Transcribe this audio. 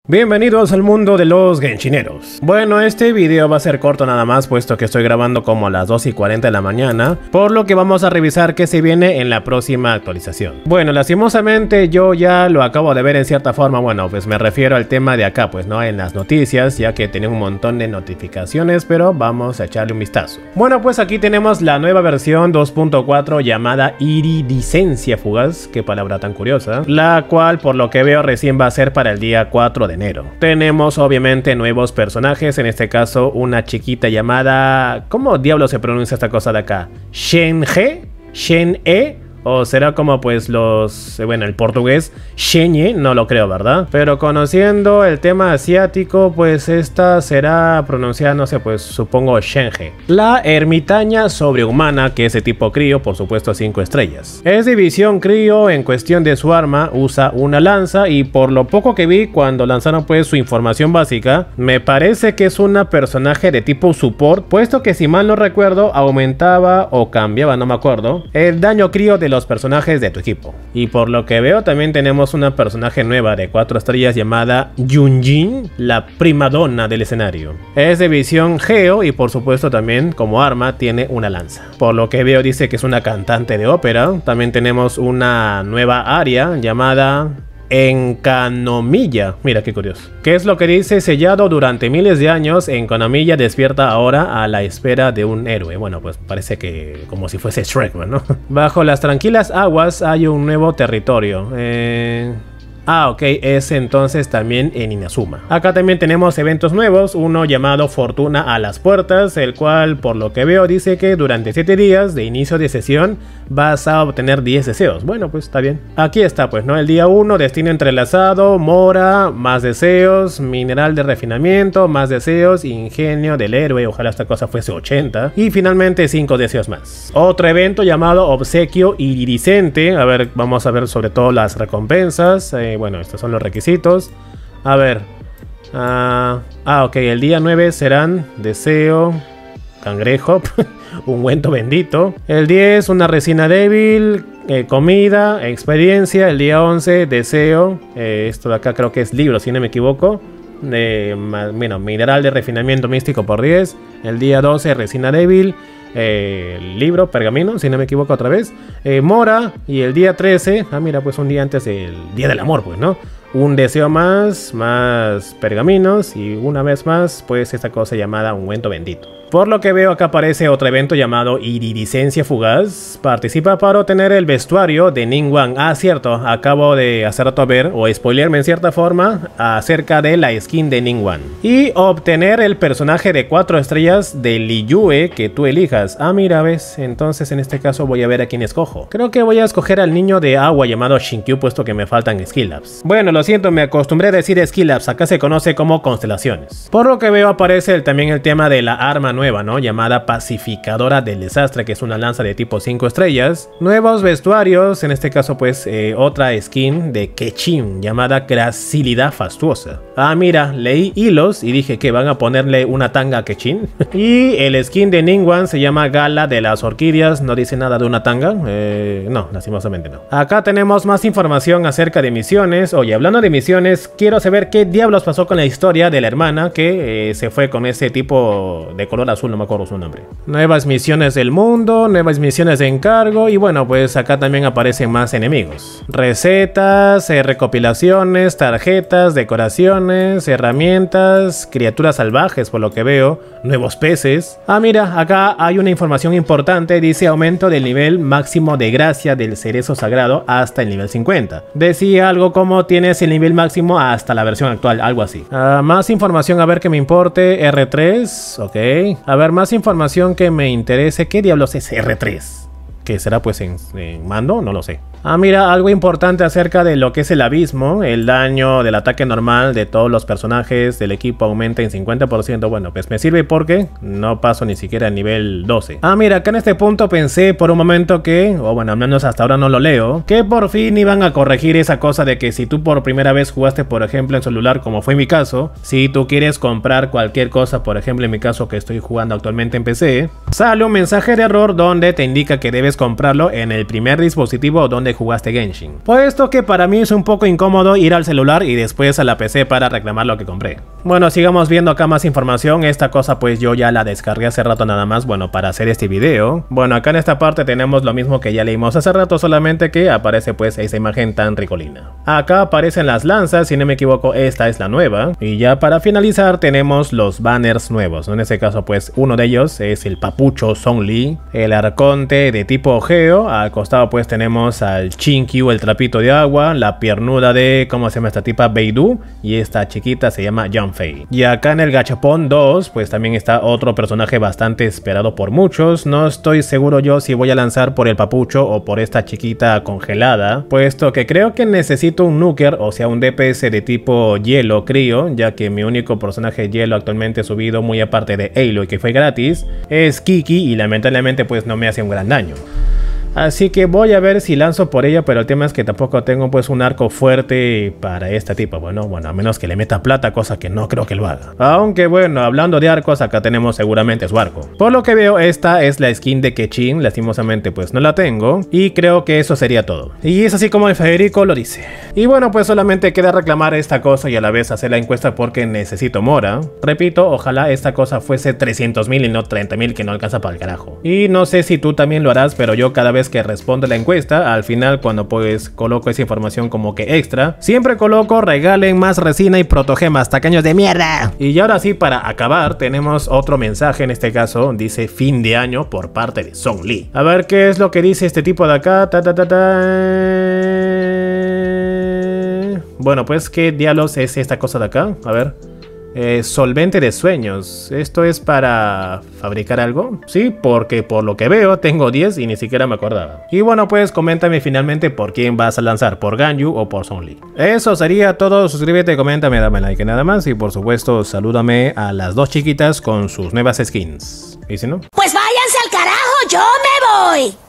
Bienvenidos al mundo de los Genshineros. Bueno, este video va a ser corto nada más, puesto que estoy grabando como a las 2:40 de la mañana, por lo que vamos a revisar qué se viene en la próxima actualización. Bueno, lastimosamente yo ya lo acabo de ver en cierta forma, bueno, pues me refiero al tema de acá, pues no, en las noticias, ya que tenía un montón de notificaciones, pero vamos a echarle un vistazo. Bueno, pues aquí tenemos la nueva versión 2.4 llamada Iridiscencia Fugaz, qué palabra tan curiosa, la cual por lo que veo recién va a ser para el día 4 de enero. Tenemos obviamente nuevos personajes, en este caso una chiquita llamada... ¿Cómo diablo se pronuncia esta cosa de acá? ¿Shen-He? ¿Shen-E? O será como pues los... bueno, el portugués Shenye, no lo creo, ¿verdad? Pero conociendo el tema asiático, pues esta será pronunciada, no sé, pues supongo Shenhe. La ermitaña sobrehumana, que es de tipo crío, por supuesto 5 estrellas. Es de visión crío, en cuestión de su arma, usa una lanza y por lo poco que vi cuando lanzaron pues su información básica, me parece que es una personaje de tipo support, puesto que si mal no recuerdo, aumentaba o cambiaba, no me acuerdo, el daño crío de los personajes de tu equipo. Y por lo que veo también tenemos una personaje nueva de 4 estrellas llamada Yunjin, la primadonna del escenario. Es de visión geo y por supuesto también como arma tiene una lanza. Por lo que veo dice que es una cantante de ópera. También tenemos una nueva área llamada Enkanomiya, mira qué curioso. ¿Qué es lo que dice? Sellado durante miles de años, Enkanomiya despierta ahora a la espera de un héroe. Bueno, pues parece que como si fuese Shrek, ¿no? Bajo las tranquilas aguas hay un nuevo territorio. Ok, es entonces también en Inazuma. Acá también tenemos eventos nuevos, uno llamado Fortuna a las Puertas, el cual por lo que veo dice que durante 7 días de inicio de sesión vas a obtener 10 deseos. Bueno, pues está bien. Aquí está pues, ¿no? El día 1, destino entrelazado, mora, más deseos, mineral de refinamiento, más deseos, ingenio del héroe, ojalá esta cosa fuese 80. Y finalmente 5 deseos más. Otro evento llamado Obsequio Iridiscente, a ver, vamos a ver sobre todo las recompensas. Bueno, estos son los requisitos. A ver. Ok, el día 9 serán deseo, cangrejo, ungüento bendito. El 10, una resina débil, comida, experiencia. El día 11, deseo. Esto de acá creo que es libro, si no me equivoco. Bueno, mineral de refinamiento místico por 10. El día 12, resina débil. Libro, pergamino, si no me equivoco otra vez. Mora. Y el día 13, mira, pues un día antes del día del amor, pues, ¿no? Un deseo más pergaminos y una vez más, pues esta cosa llamada ungüento bendito. Por lo que veo acá aparece otro evento llamado Iridiscencia Fugaz. Participa para obtener el vestuario de Ningguang. Cierto, acabo de hacer rato ver o spoilearme en cierta forma acerca de la skin de Ningguang. Y obtener el personaje de 4 estrellas de Liyue que tú elijas. Mira, ves, entonces en este caso voy a ver a quién escojo. Creo que voy a escoger al niño de agua llamado Shinkyu, puesto que me faltan skill ups. Bueno, lo siento, me acostumbré a decir skill ups, acá se conoce como constelaciones. Por lo que veo aparece también el tema de la arma nueva, ¿no? Llamada Pacificadora del Desastre, que es una lanza de tipo 5 estrellas. Nuevos vestuarios, en este caso pues otra skin de Kechin llamada Gracilidad Fastuosa. Mira, leí hilos y dije que van a ponerle una tanga a Kechin. Y el skin de Ningguang se llama Gala de las Orquídeas, no dice nada de una tanga. No, lastimosamente no. Acá tenemos más información acerca de misiones. Oye, hablando de misiones, quiero saber qué diablos pasó con la historia de la hermana que se fue con ese tipo de color azul, no me acuerdo su nombre. Nuevas misiones del mundo, nuevas misiones de encargo y bueno, pues acá también aparecen más enemigos. Recetas, recopilaciones, tarjetas, decoraciones, herramientas, criaturas salvajes por lo que veo, nuevos peces. Mira, acá hay una información importante, dice aumento del nivel máximo de gracia del cerezo sagrado hasta el nivel 50. Decía algo como tienes el nivel máximo hasta la versión actual, algo así. Más información, a ver que me importe, R3, ok. A ver, más información que me interese. ¿Qué diablos es R3? ¿Qué será pues en mando? No lo sé. Mira, algo importante acerca de lo que es el abismo. El daño del ataque normal de todos los personajes del equipo aumenta en 50%. Bueno, pues me sirve porque no paso ni siquiera al nivel 12. Mira, acá en este punto pensé por un momento que, o bueno, al menos hasta ahora no lo leo, que por fin iban a corregir esa cosa de que si tú por primera vez jugaste, por ejemplo, en celular, como fue mi caso, si tú quieres comprar cualquier cosa, por ejemplo, en mi caso que estoy jugando actualmente en PC, sale un mensaje de error donde te indica que debes comprarlo en el primer dispositivo donde jugaste Genshin. Puesto que para mí es un poco incómodo ir al celular y después a la PC para reclamar lo que compré. Bueno, sigamos viendo acá más información. Esta cosa pues yo ya la descargué hace rato nada más, bueno, para hacer este video. Bueno, acá en esta parte tenemos lo mismo que ya leímos hace rato, solamente que aparece pues esa imagen tan ricolina. Acá aparecen las lanzas, si no me equivoco esta es la nueva. Y ya para finalizar tenemos los banners nuevos, ¿no? En este caso pues uno de ellos es el papucho Zhongli, el arconte de tipo Geo. Al costado pues tenemos al Chinkyu, el trapito de agua, la piernuda de, ¿cómo se llama esta tipa? Beidou, y esta chiquita se llama Yanfei. Y acá en el Gachapon 2 pues también está otro personaje bastante esperado por muchos. No estoy seguro yo si voy a lanzar por el papucho o por esta chiquita congelada, puesto que creo que necesito un nuker, o sea un DPS de tipo hielo crío, ya que mi único personaje hielo actualmente subido, muy aparte de Aloy que fue gratis, es Kiki, y lamentablemente pues no me hace un gran daño. Así que voy a ver si lanzo por ella, pero el tema es que tampoco tengo pues un arco fuerte para esta tipa. Bueno, a menos que le meta plata, cosa que no creo que lo haga. Aunque bueno, hablando de arcos, acá tenemos seguramente su arco. Por lo que veo, esta es la skin de Keqing, lastimosamente pues no la tengo, y creo que eso sería todo. Y es así como el Federico lo dice. Y bueno, pues solamente queda reclamar esta cosa y a la vez hacer la encuesta porque necesito mora. Repito, ojalá esta cosa fuese 300.000 y no 30.000, que no alcanza para el carajo. Y no sé si tú también lo harás, pero yo cada vez que responde la encuesta, al final cuando pues coloco esa información como que extra, siempre coloco regalen más resina y protogemas, tacaños de mierda. Y ahora sí, para acabar, tenemos otro mensaje, en este caso dice fin de año por parte de Zhongli. A ver qué es lo que dice este tipo de acá. Bueno, pues qué diablos es esta cosa de acá, a ver. Solvente de sueños. ¿Esto es para fabricar algo? Sí, porque por lo que veo tengo 10 y ni siquiera me acordaba. Y bueno, pues coméntame finalmente por quién vas a lanzar, por Ganyu o por Zhongli. Eso sería todo. Suscríbete, coméntame, dame like, nada más. Y por supuesto, salúdame a las dos chiquitas con sus nuevas skins. ¿Y si no? Pues váyanse al carajo, yo me voy.